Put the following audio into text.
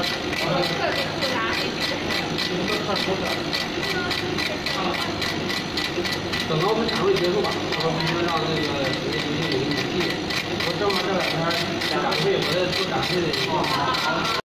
等到我们展会结束吧，到时候必须让那个游戏有个语气。我正好这两天展会，我在做展会的。